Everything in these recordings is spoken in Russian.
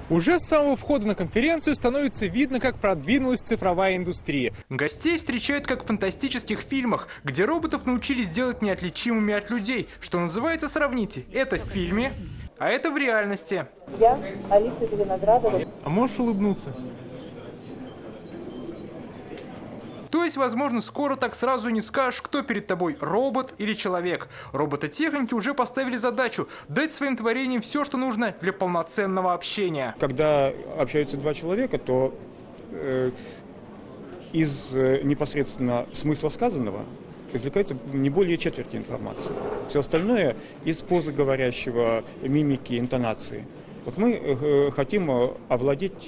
Уже с самого входа на конференцию становится видно, как продвинулась цифровая индустрия. Гостей встречают как в фантастических фильмах, где роботов научились делать неотличимыми от людей. Что называется, сравните, это в фильме, а это в реальности. Я Алиса Виноградова. А можешь улыбнуться? То есть, возможно, скоро так сразу не скажешь, кто перед тобой, робот или человек. Робототехники уже поставили задачу дать своим творениям все, что нужно для полноценного общения. Когда общаются два человека, то из непосредственно смысла сказанного извлекается не более четверти информации. Все остальное из позы говорящего, мимики, интонации. Вот мы хотим овладеть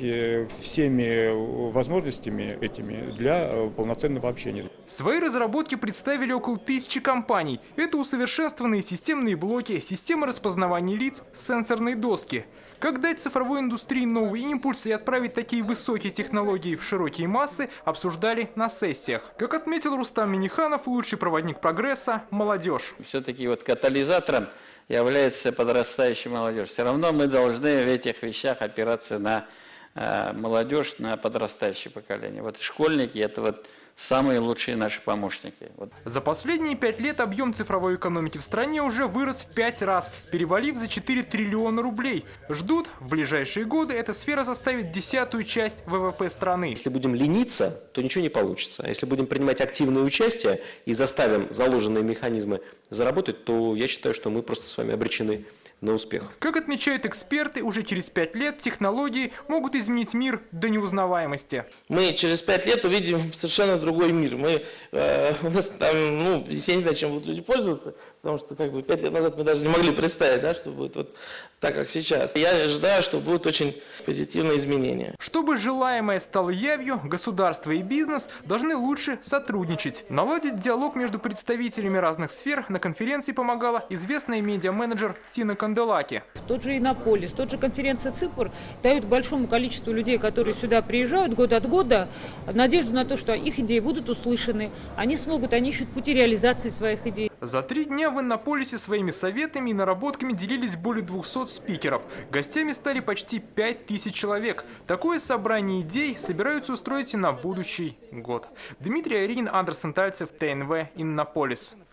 всеми возможностями этими для полноценного общения. Свои разработки представили около 1000 компаний. Это усовершенствованные системные блоки, системы распознавания лиц, сенсорные доски. Как дать цифровой индустрии новый импульс и отправить такие высокие технологии в широкие массы, обсуждали на сессиях. Как отметил Рустам Миниханов, лучший проводник прогресса – молодежь. Все-таки вот катализатором является подрастающая молодежь. Все равно мы должны в этих вещах опираться на молодежь, на подрастающее поколение. Вот школьники – это вот самые лучшие наши помощники. Вот. За последние 5 лет объем цифровой экономики в стране уже вырос в 5 раз, перевалив за 4 триллиона рублей. Ждут, в ближайшие годы эта сфера составит 10-ю часть ВВП страны. Если будем лениться, то ничего не получится. А если будем принимать активное участие и заставим заложенные механизмы заработать, то я считаю, что мы просто с вами обречены на успех. Как отмечают эксперты, уже через 5 лет технологии могут изменить мир до неузнаваемости. Мы через 5 лет увидим совершенно другой мир. У нас там, я не знаю, чем будут люди пользоваться, потому что 5 лет назад мы даже не могли представить, да, что будет вот так, как сейчас. Я ожидаю, что будут очень позитивные изменения. Чтобы желаемое стало явью, государство и бизнес должны лучше сотрудничать. Наладить диалог между представителями разных сфер на конференции помогала известная медиа-менеджер Тина Канделаки. Тот же Иннополис, тот же конференция ЦИПР дают большому количеству людей, которые сюда приезжают год от года, надежду на то, что их идеи будут услышаны, они ищут пути реализации своих идей. За 3 дня в Иннополисе своими советами и наработками делились более 200 спикеров. Гостями стали почти 5000 человек. Такое собрание идей собираются устроить и на будущий год. Дмитрий Аринин, Андерсон Тальцев, ТНВ, Иннополис.